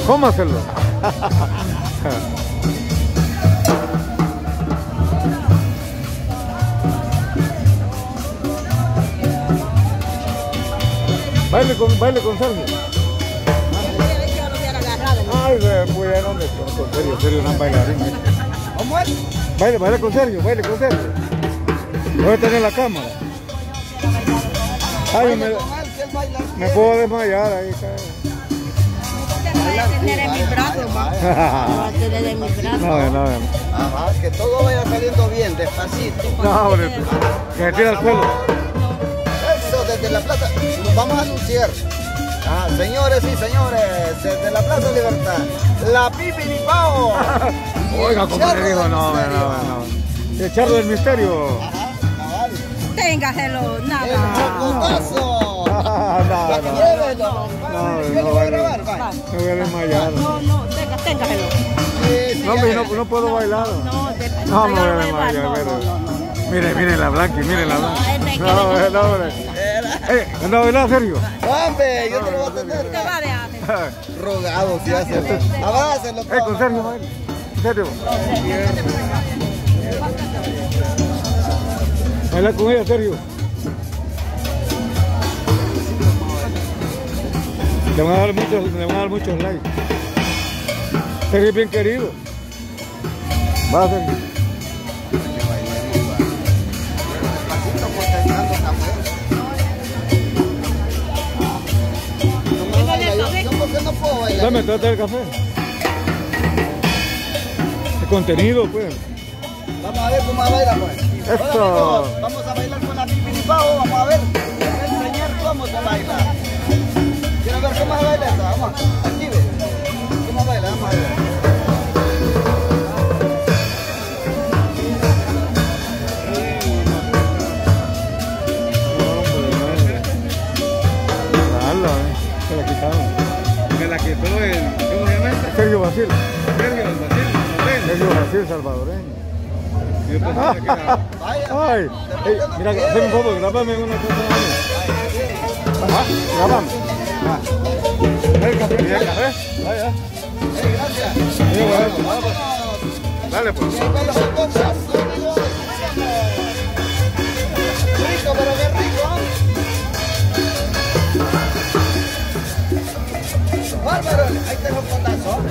Cómaselo. Baile con Sergio. Ay, muy bien, ¿dónde está? Sergio, no es bailarín. ¿Cómo es? Baile con Sergio, baile con Sergio. Voy a tener la cámara. Ay, me puedo desmayar ahí. Va a tener en mis brazos, va a tener en mis brazos. No. Ajá, que todo vaya saliendo bien, despacito. No, hombre, que se tira al suelo. Eso, desde la plaza, nos vamos a anunciar. Ah, señores y señores, desde la Plaza Libertad, la Pipiripao. Oiga, como le digo, no. El charro del misterio. Ajá, cabal. Téngaselo, El nada. chocotazo. No. Llévelo. Yo lo voy a grabar, va. Me voy a desmayar. No, téngaselo. Sí, No, no puedo bailar. No, me voy a desmayar. Mire la Blanqui, mire la Blanqui. No, hombre. ¿Anda a bailar, Sergio? Hombre, yo te lo voy a tener. Te va a dejar. Rogado, si hace. Abrácenlo. Con Sergio, baile. Sergio. Baila con ella, Sergio. Le van a dar muchos likes. Sergio es bien querido. Va, Sergio. No puedo bailar. Dame, trata el café. El contenido, pues. Vamos a ver cómo baila, pues. Esto. Hola, amigos, vamos a bailar con la Pipiripao. Vamos a ver. Les voy a enseñar cómo se baila. ¿Quieren ver cómo se baila esta? Vamos, active. ¿Cómo baila? Vamos a ver. Se la quitaron. Me la quitó ¿cómo se llama esta? Sergio Basil. Sergio Basil salvadoreño. Yo pensaba que era... Ay, mira, hazme un favor, grábame una cosa. Ajá, grábame. El café. Vaya. Gracias. Dale, pues. Rico, pero qué rico. Bárbaro, ahí tengo un potazo.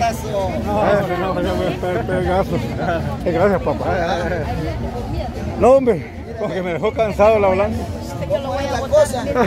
abrazo. No, hombre, no, pegazo. Gracias, papá. No, hombre, porque me dejó cansado la blanca. ¿Cómo es la cosa?